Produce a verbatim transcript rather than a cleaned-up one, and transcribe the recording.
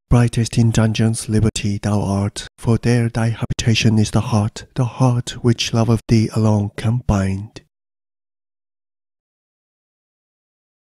Brightest in dungeons, liberty thou art, for there thy habitation is the heart, the heart which love of thee alone can bind.